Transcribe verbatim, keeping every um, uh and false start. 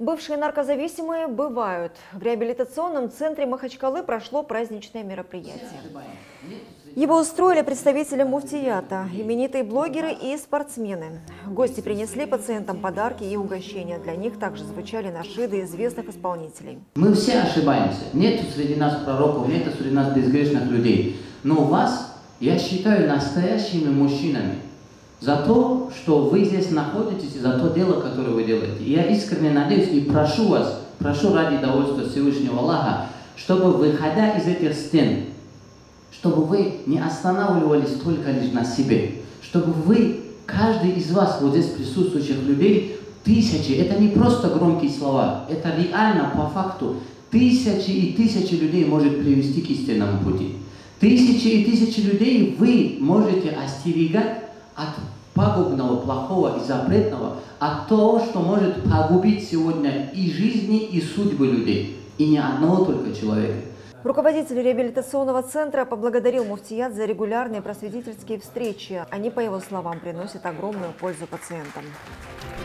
Бывшие наркозависимые бывают. В реабилитационном центре Махачкалы прошло праздничное мероприятие. Его устроили представители муфтията, именитые блогеры и спортсмены. Гости принесли пациентам подарки и угощения. Для них также звучали нашиды известных исполнителей. Мы все ошибаемся. Нет среди нас пророков, нет среди нас безгрешных людей. Но вас я считаю настоящими мужчинами. За то, что вы здесь находитесь, и за то дело, которое вы делаете. И я искренне надеюсь и прошу вас, прошу ради довольства Всевышнего Аллаха, чтобы, выходя из этих стен, чтобы вы не останавливались только лишь на себе, чтобы вы, каждый из вас, вот здесь присутствующих людей, тысячи, это не просто громкие слова, это реально, по факту, тысячи и тысячи людей может привести к истинному пути. Тысячи и тысячи людей вы можете остерегать от пагубного, плохого и запретного, от того, что может погубить сегодня и жизни, и судьбы людей, и не одного только человека. Руководитель реабилитационного центра поблагодарил муфтият за регулярные просветительские встречи. Они, по его словам, приносят огромную пользу пациентам.